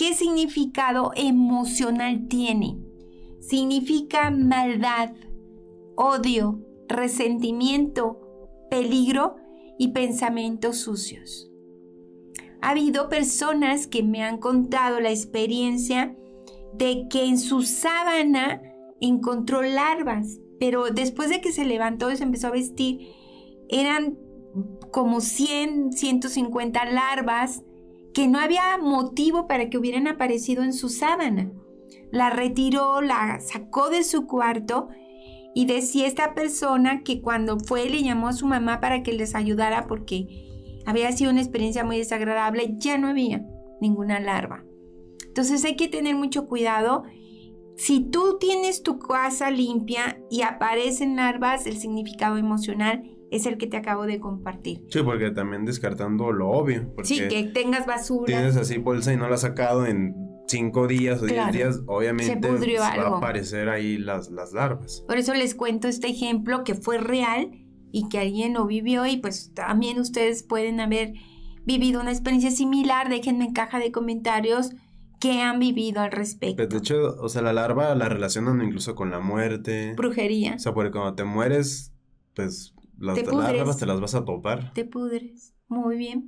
¿qué significado emocional tiene? Significa maldad, odio, resentimiento, peligro y pensamientos sucios. Ha habido personas que me han contado la experiencia de que en su sábana encontró larvas, pero después de que se levantó y se empezó a vestir, eran como 100, 150 larvas que no había motivo para que hubieran aparecido en su sábana. La retiró, la sacó de su cuarto y decía esta persona que cuando fue le llamó a su mamá para que les ayudara porque había sido una experiencia muy desagradable, ya no había ninguna larva. Entonces hay que tener mucho cuidado. Si tú tienes tu casa limpia y aparecen larvas, el significado emocional es el que te acabo de compartir. Sí, porque también descartando lo obvio. Sí, que tengas basura. Tienes así bolsa y no la has sacado en 5 días o 10 días, obviamente se pudrió va algo. a aparecer ahí las larvas. Por eso les cuento este ejemplo que fue real y que alguien lo vivió y pues también ustedes pueden haber vivido una experiencia similar. Déjenme en caja de comentarios qué han vivido al respecto. Pues de hecho, o sea, la larva la relacionan incluso con la muerte. Brujería. O sea, porque cuando te mueres, pues las larvas te las vas a topar. Te pudres. Muy bien.